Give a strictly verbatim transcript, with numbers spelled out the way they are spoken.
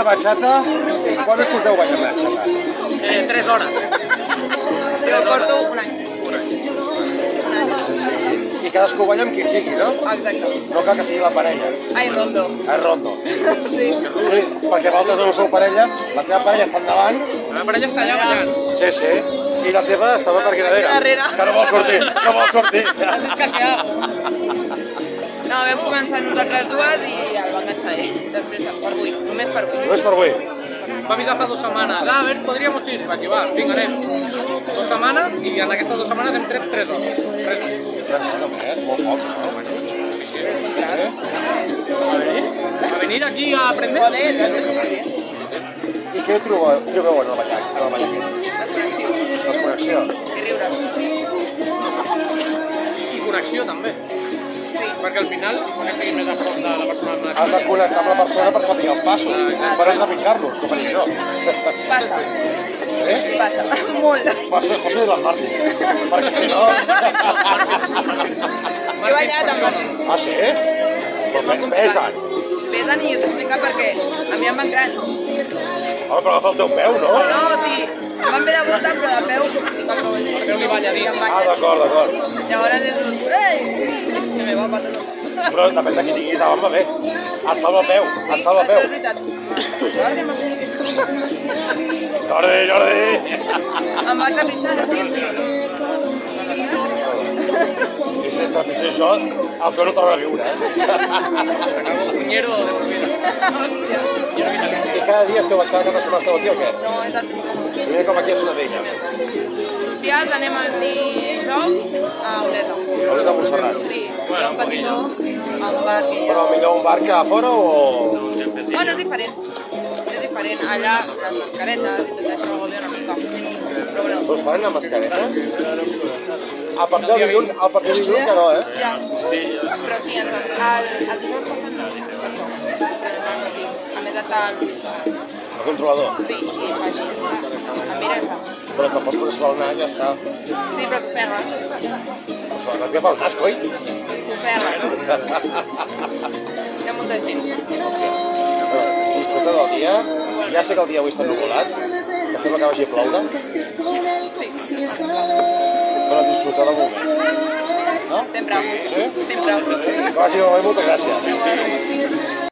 bachata, quan us porteu ballant bachata? Eh, tres hores. Jo porto un any. I cadascú balla amb qui sigui, no? Exacte. No cal que sigui la parella. Ai, rondo. És rondo. Sí. Sí, perquè vosaltres no sou parella, la teva parella està endavant. La meva parella està allà ballant. Sí, sí. I la teva estava per aquí darrere. Darrere. Que no vol sortir, no vol sortir. No, vam començar nosaltres dues i el va enganxar ell. Després per avui, només per avui. Només per avui. Va avisar fa dues setmanes. Ah, a veure, podríem ir. Vaig dir, va, vinga, anem. Dues setmanes i en aquestes dues setmanes hem tret tres hores. Tres hores. Molt poc, no? A venir aquí a aprender. Joder, després ho faria. I què trobeu, trobeu en el ballar, en el ballar aquest? Desconnexió. Desconnexió. I riure. I connexió, també. Sí. Perquè al final, quan estiguis més a prop de la persona amb la Has de connectar amb la persona per saber els passos, per entrepitjar-los, com faria jo. Passa. Eh? Passa. Molt. Per ser José de las Martins, perquè si no... Jo he ballat amb Martí. Ah, sí? Però pesen. Pesen i s'explica perquè a mi em van grans. Home, però agafa el teu peu, no? No, o sigui, em van haver de voltar, però de peu... Perquè li balla a dir. Ah, d'acord, d'acord. Llavors és un... Ei! És que me va patar. Però depèn de qui tinguis davant, va bé. Et salva el peu, et salva el peu. Això és veritat. Jordi, Martí. Jordi, Jordi! Em va trepitjar, no senti? I sense pitjar això, el peu no torna a viure, eh? Punyero de por vida. I cada dia esteu cada cap de setmana esteu aquí o què? No, és el... I mira com aquí és una vella. Socials anem el dijous a Olesa. Olesa de Montserrat. Sí, un petitó, a un bar. Però millor un bar que a fora o...? Bueno, és diferent. És diferent. Allà, les mascaretes i tot això, ho volien aplicar. Però bueno. Us fan les mascaretes? A partir de dilluns, a partir de dilluns que no, eh? Ja. Però sí, el, el, el dijous passat no, per això. Però sí, a més està el... El controlador. Sí, i fa així. Em mira i fa. Però que pots posar el nas i ja està. Sí, però t'ofega. Però s'ha de pel nas, coi? T'ofega. Hi ha molta gent. Disfruta del dia. Ja sé que el dia avui està ennuvolat, que sembla que vagi a ploure. Però disfruta del moment. No? Sempre. Sí? Sempre. Que vagi molt bé, moltes gràcies.